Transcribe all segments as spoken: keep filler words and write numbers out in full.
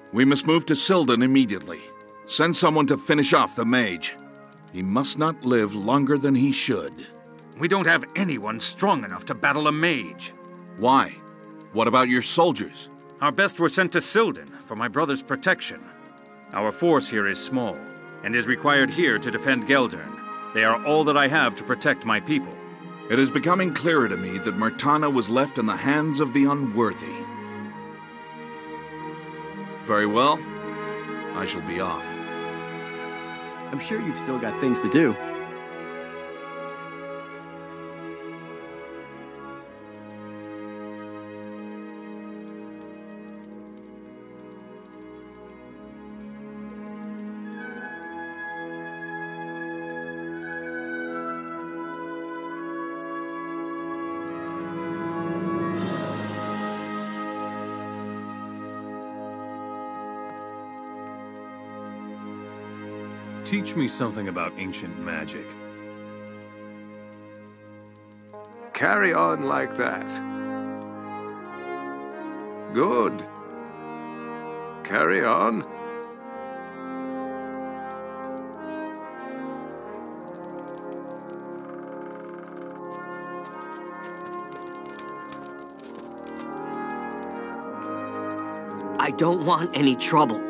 We must move to Sildon immediately. Send someone to finish off the mage. He must not live longer than he should. We don't have anyone strong enough to battle a mage. Why? What about your soldiers? Our best were sent to Sildon for my brother's protection. Our force here is small, and is required here to defend Geldern. They are all that I have to protect my people. It is becoming clearer to me that Mirtana was left in the hands of the unworthy. Very well. I shall be off. I'm sure you've still got things to do. Teach me something about ancient magic. Carry on like that. Good. Carry on. I don't want any trouble.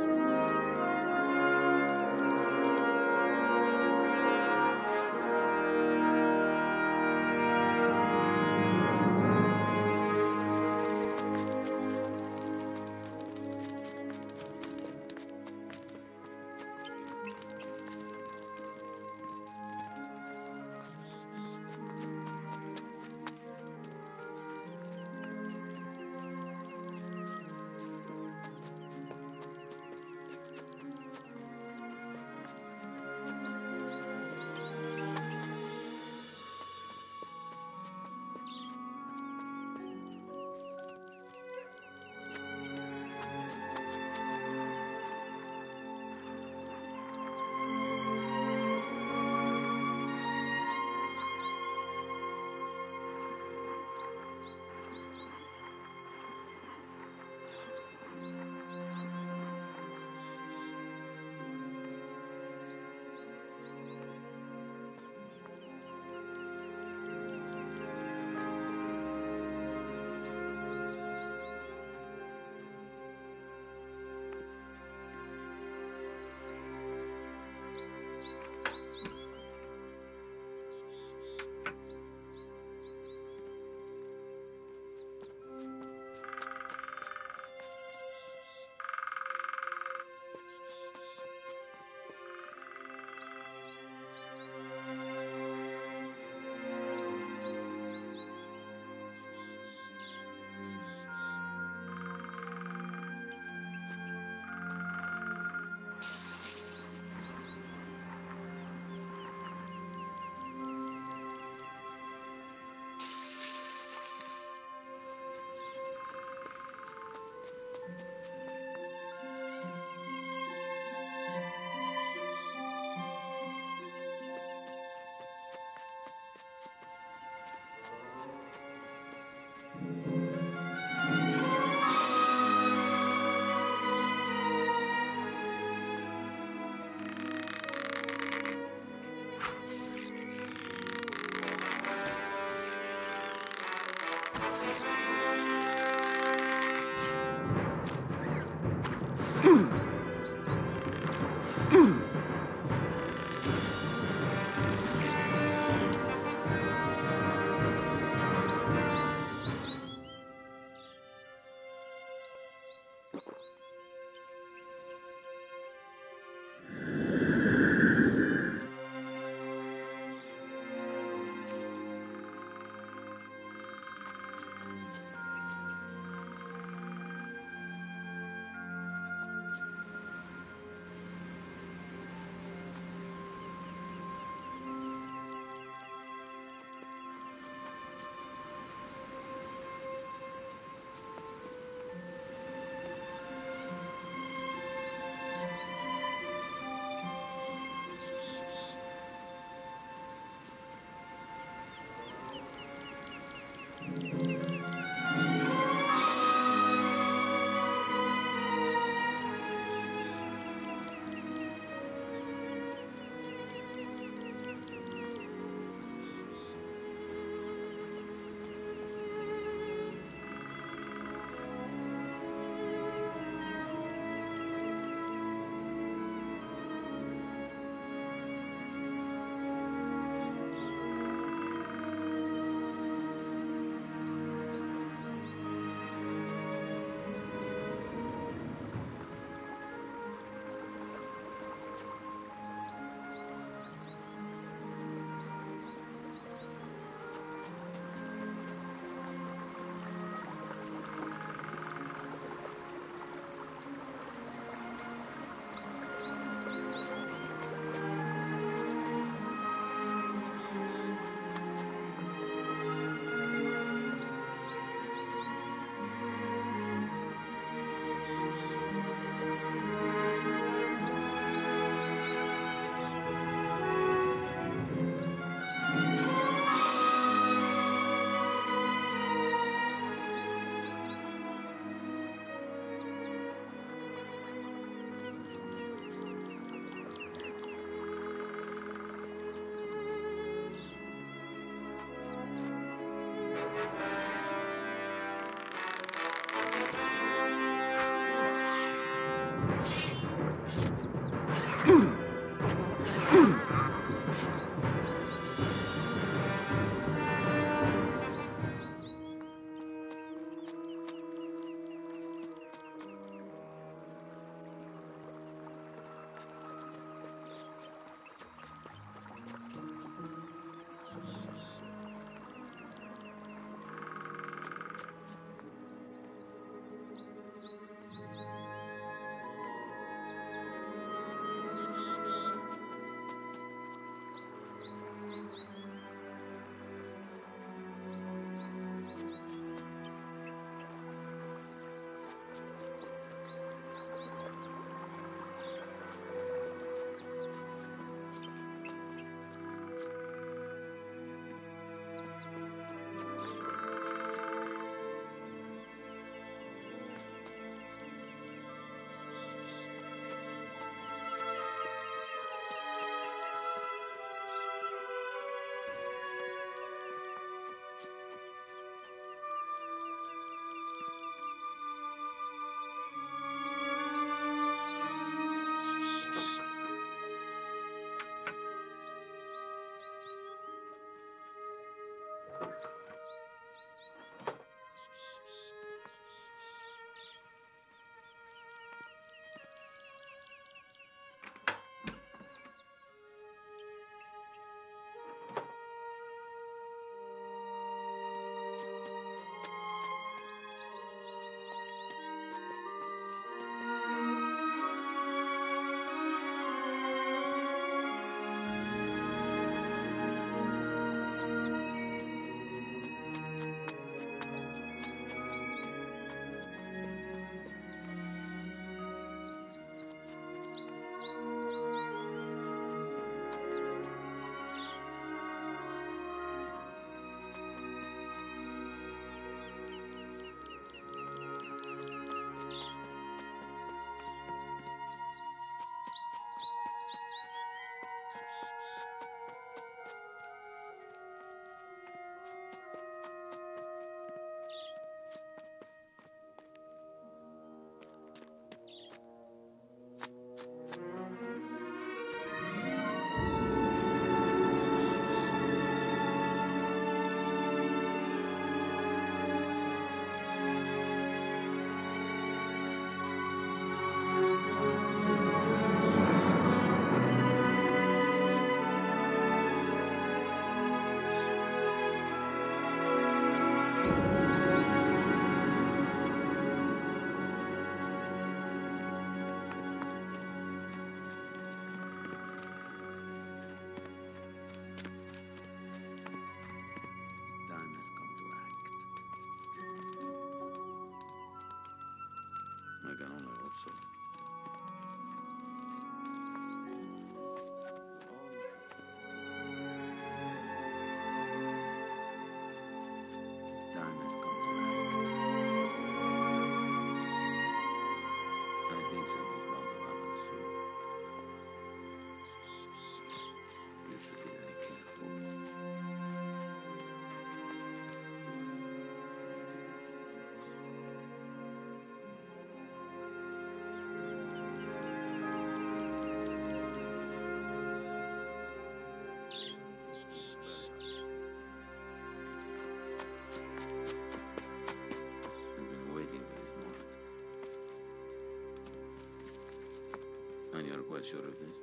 sure of this.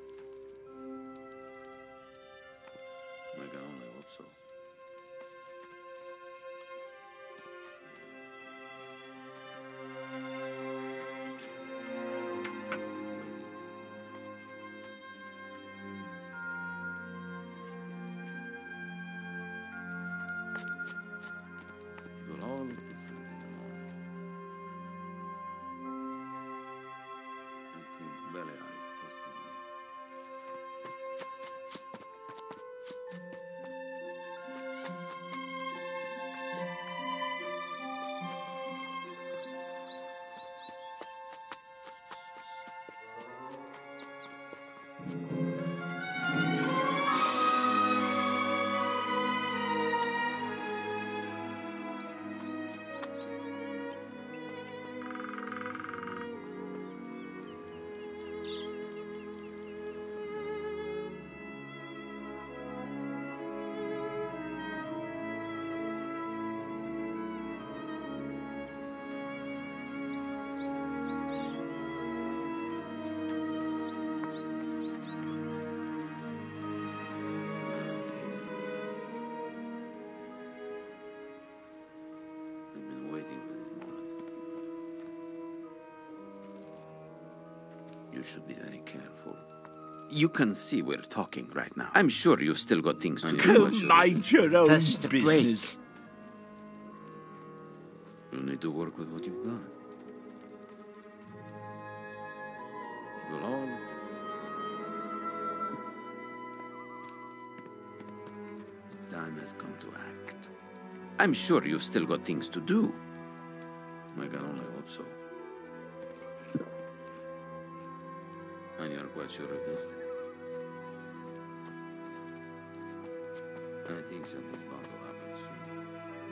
I can only hope so. It will all look different in the morning. I think Belial is testing me. I've been waiting for this moment. You should be very careful. You can see we're talking right now. I'm sure you've still got things to do. Mind your own First break. business. You'll need to work with what you've got. It will all look different. The time has come to act. I'm sure you've still got things to do. I can only hope so. And you're quite sure of this? I think something's bound to happen soon.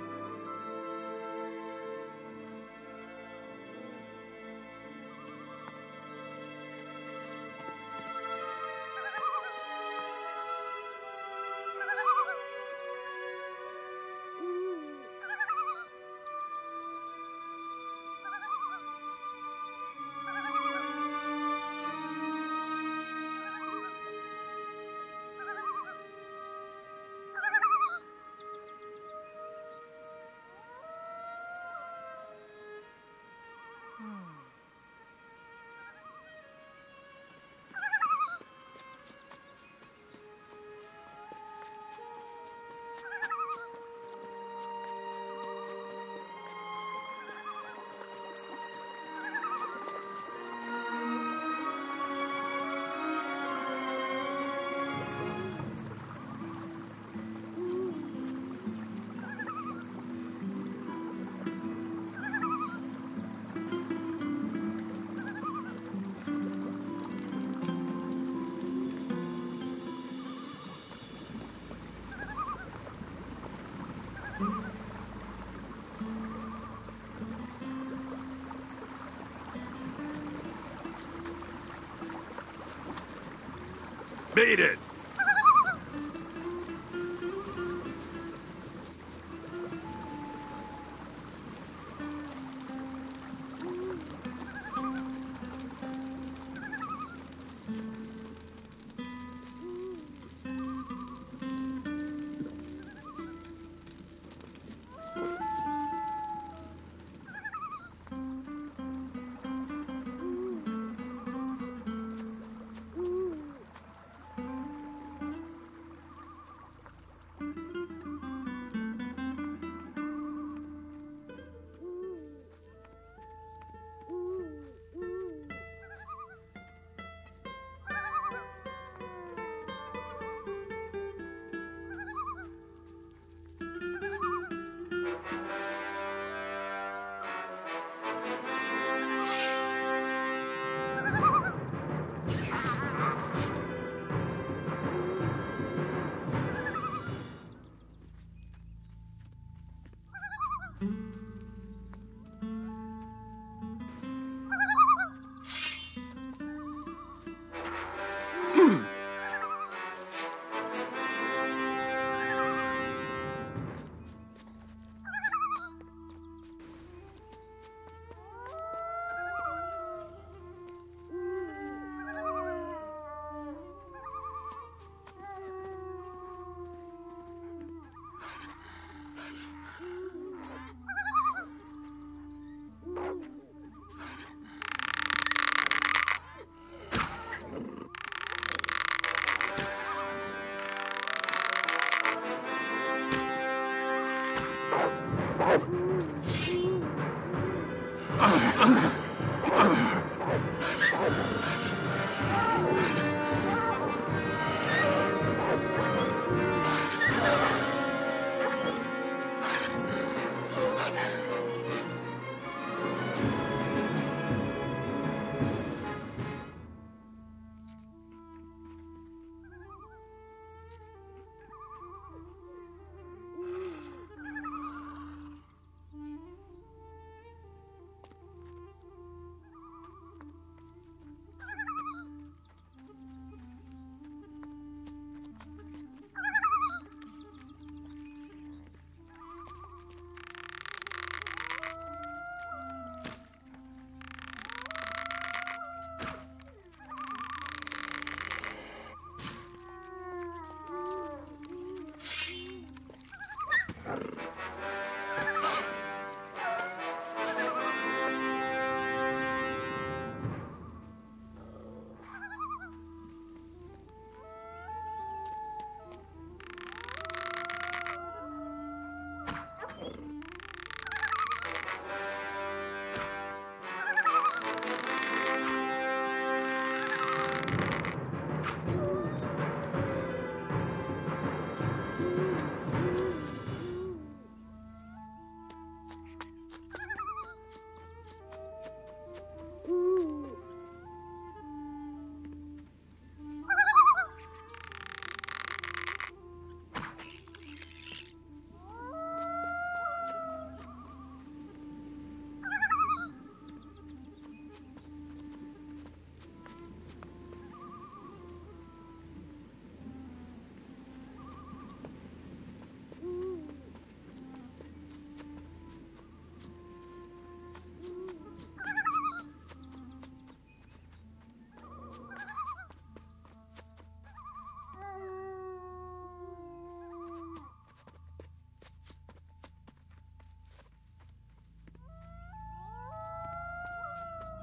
Beat it!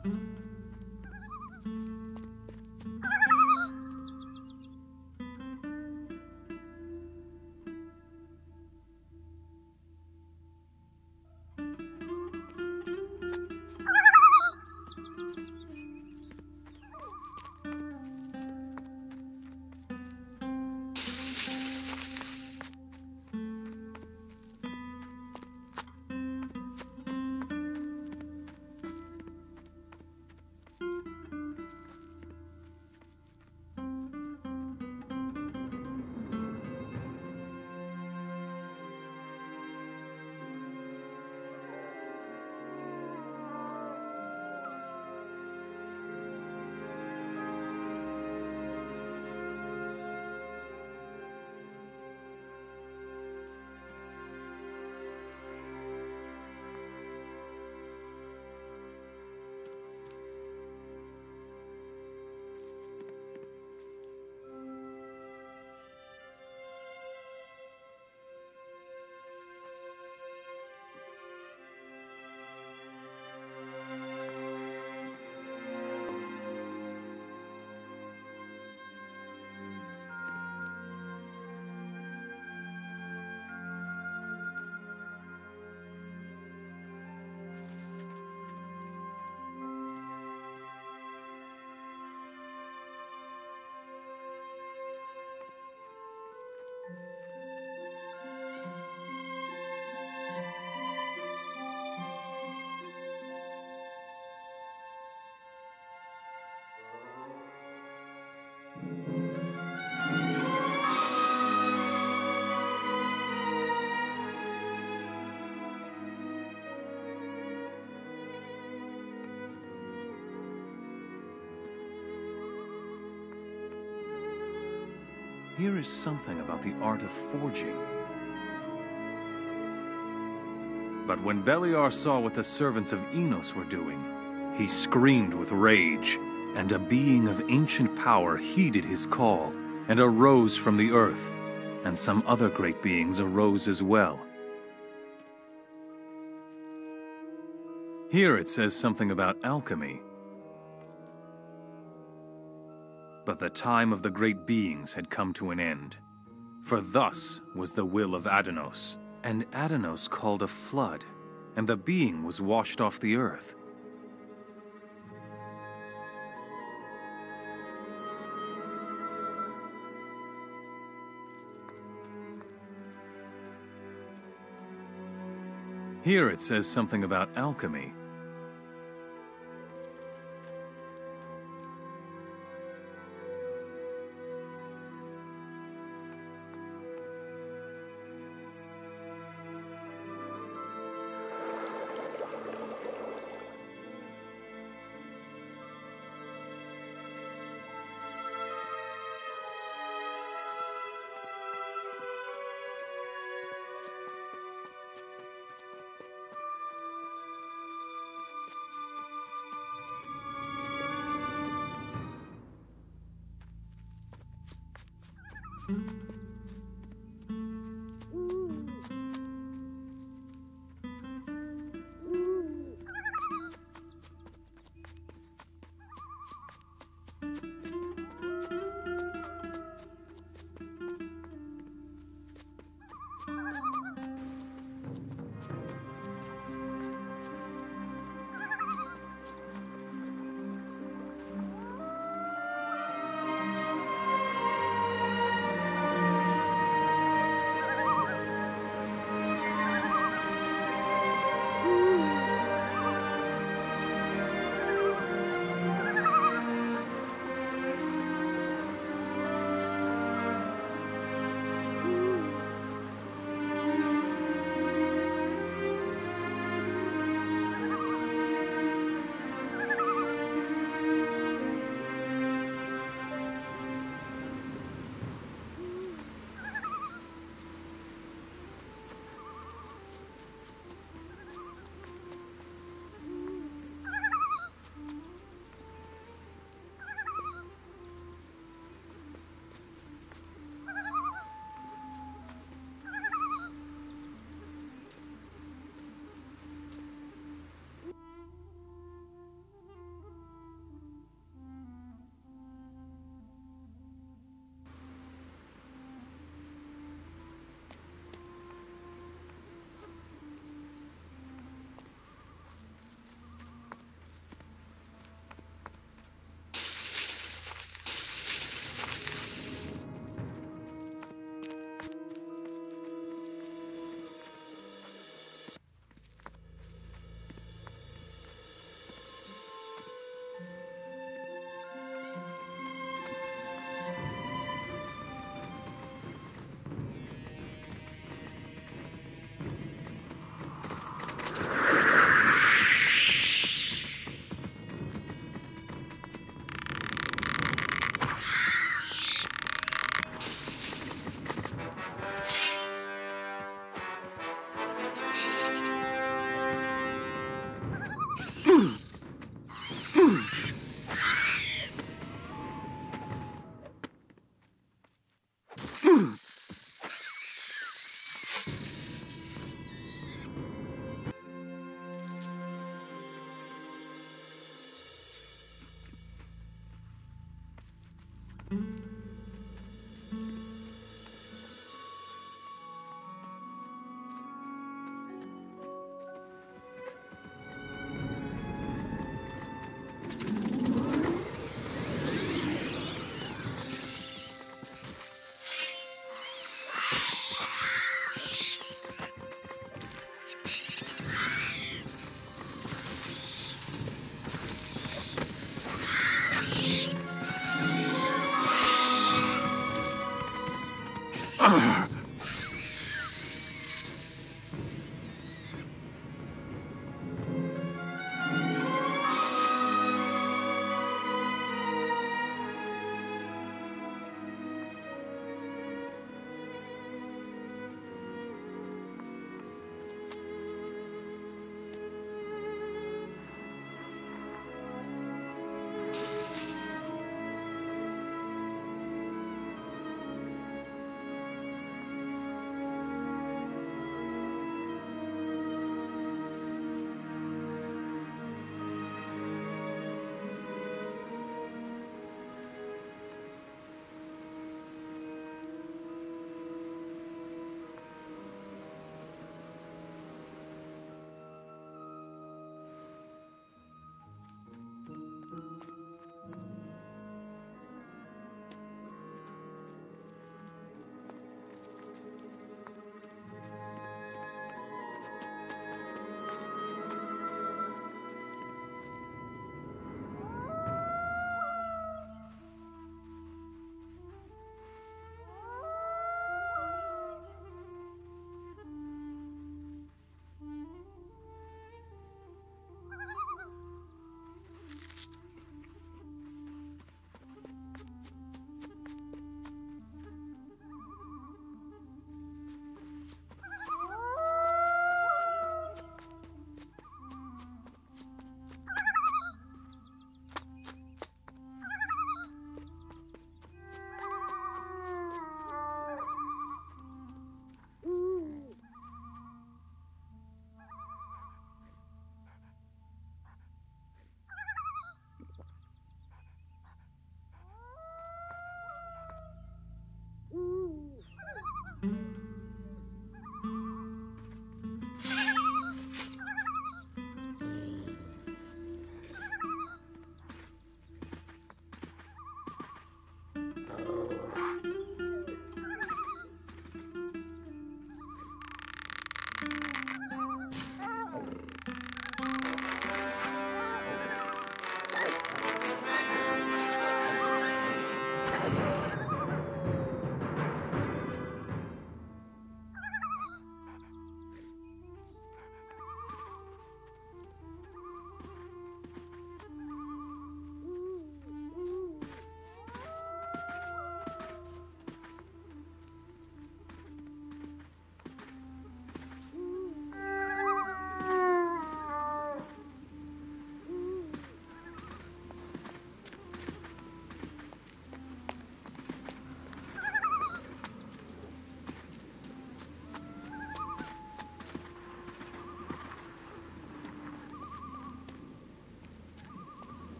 Here is something about the art of forging. But when Beliar saw what the servants of Enos were doing, he screamed with rage, and a being of ancient power heeded his call, and arose from the earth, and some other great beings arose as well. Here it says something about alchemy. But the time of the great beings had come to an end. For thus was the will of Adanos. And Adanos called a flood, and the being was washed off the earth. Here it says something about alchemy.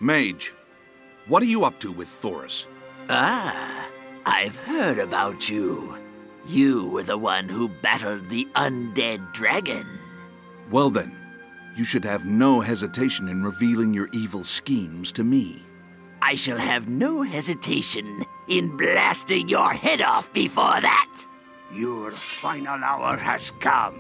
Mage, what are you up to with Thoris? Ah, I've heard about you. You were the one who battled the undead dragon. Well then, you should have no hesitation in revealing your evil schemes to me. I shall have no hesitation in blasting your head off before that. Your final hour has come.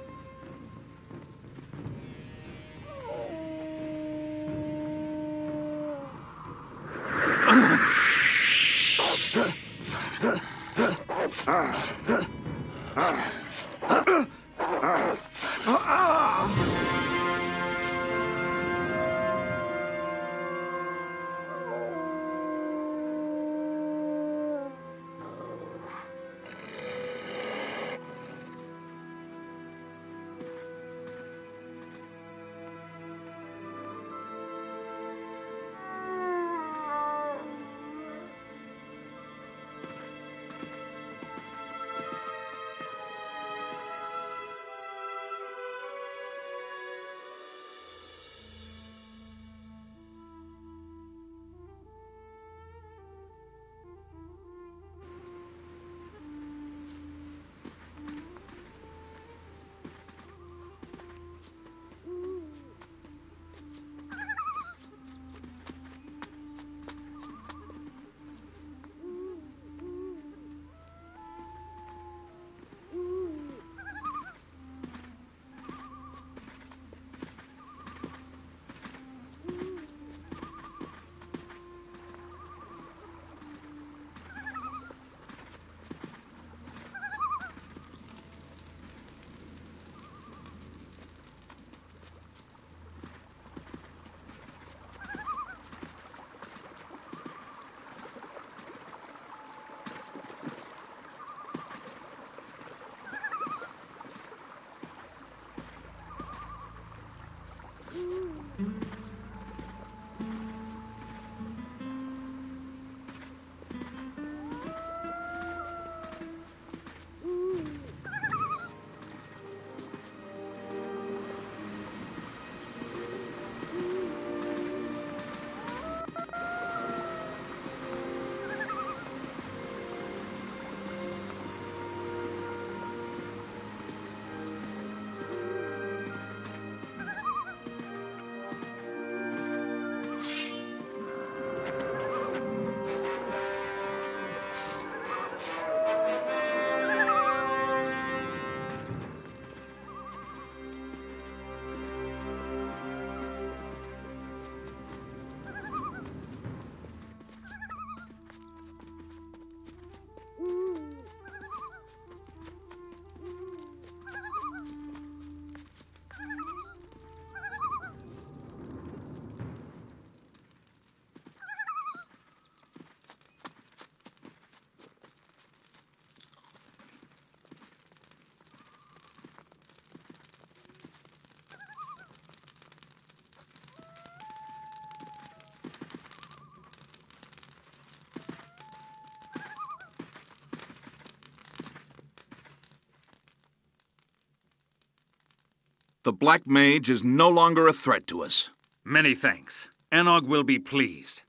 The Black Mage is no longer a threat to us. Many thanks. Enog will be pleased.